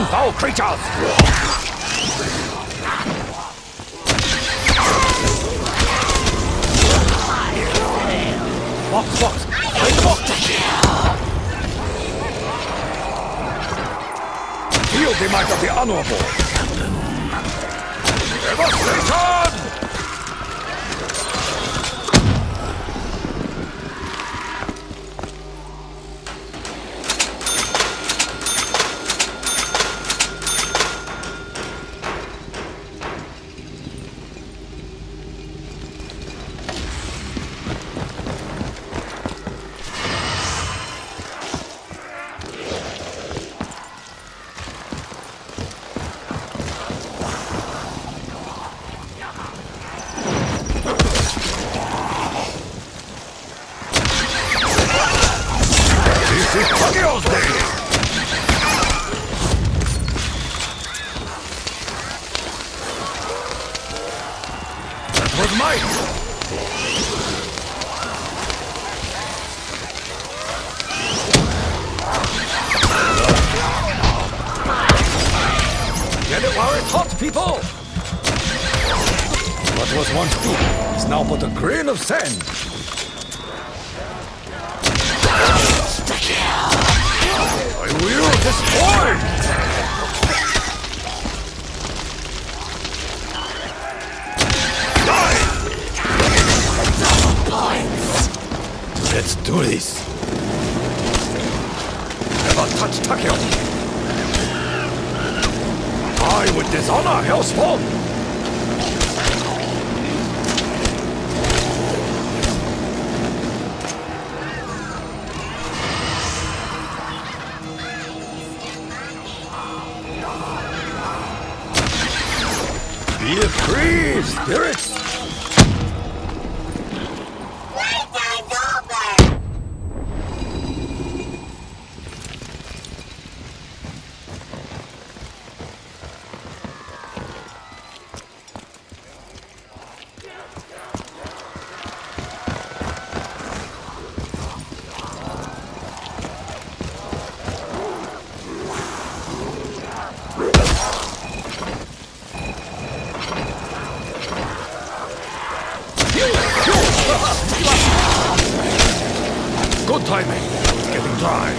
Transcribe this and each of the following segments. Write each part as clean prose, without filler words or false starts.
foul creatures! Fox! Fight the box! Feel the might of the honorable! Devastation! Tokyo's Day! That was mine! Get it while it's hot, people! What was once deep is now but a grain of sand. I will destroy! Die! Let's do this! Never touch Takeo! I would dishonor Hellspawn! Be free, spirits! Playtime's over! Good timing. It's getting dry.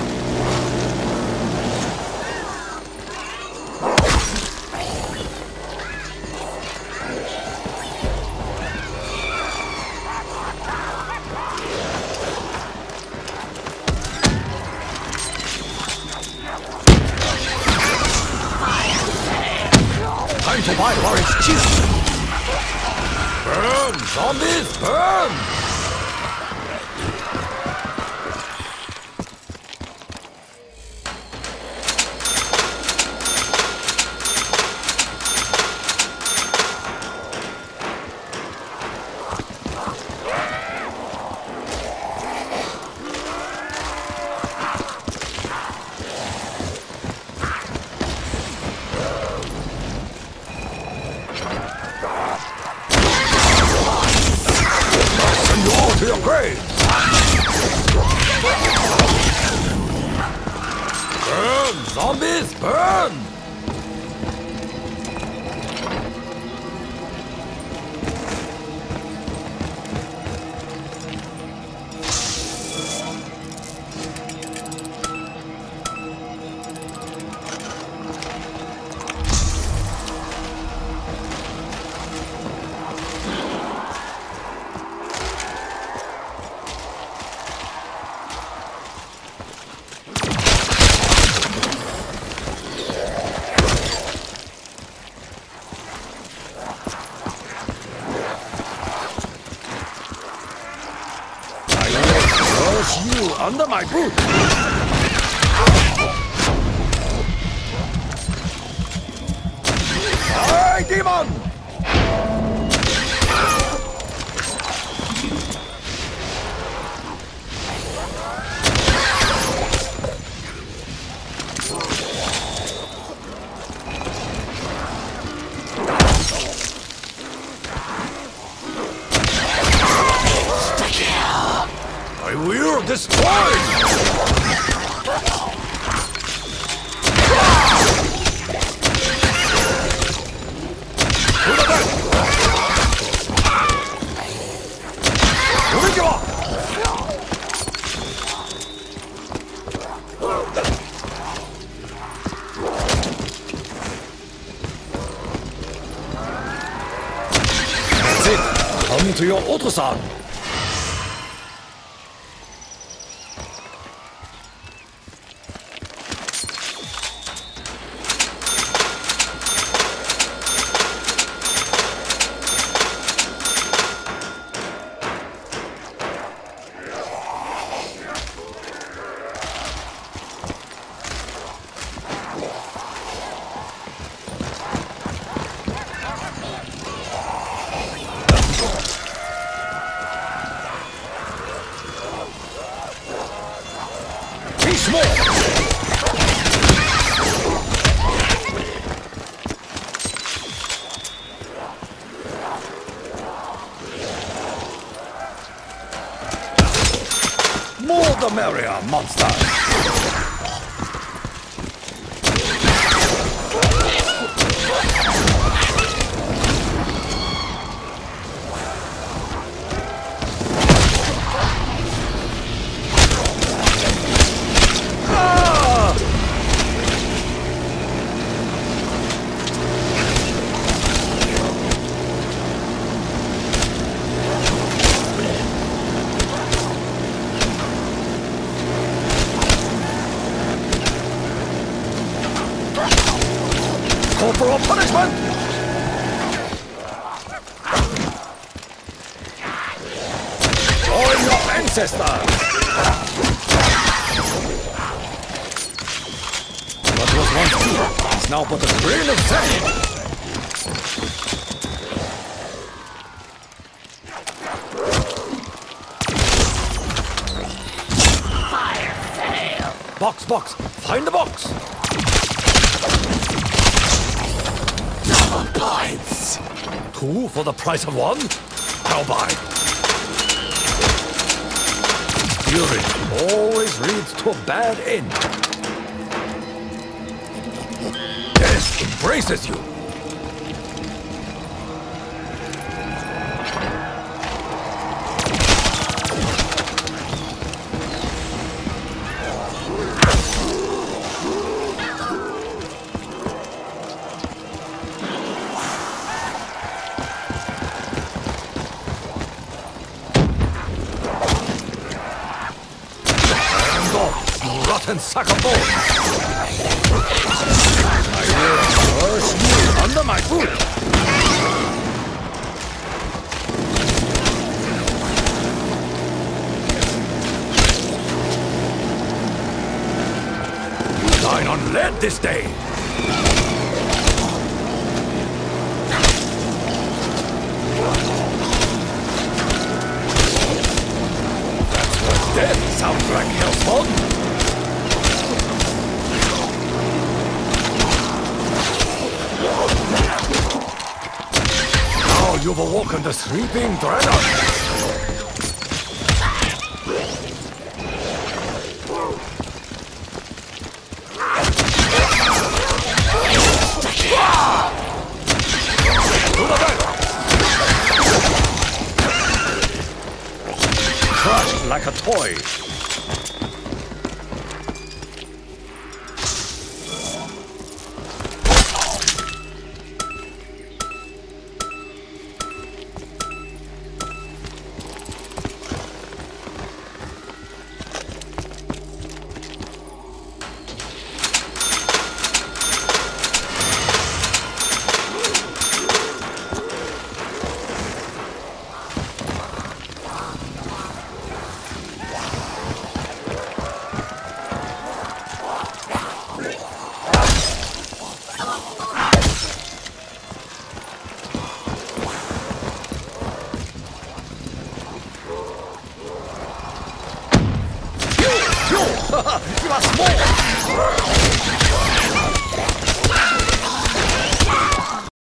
Time to buy while it's cheap. Burn, zombies, burn! To your grave! Burn, zombies, burn! You under my boot! Hey, demon! I will destroy! Coming to your Otosan. More the merrier, monster! Corporal punishment! Join your ancestors! What was once meat is now but a grain of sand! Fire sale! Box! Find the box! Points! 2 for the price of 1? I'll buy. Fury always leads to a bad end. Death embraces you. Rotten sack of bones! I will crush you under my foot! You dine on lead this day! That's what death sounds like, Hellspawn! You've awoken the sleeping dragon! To the bed! Crushed like a toy!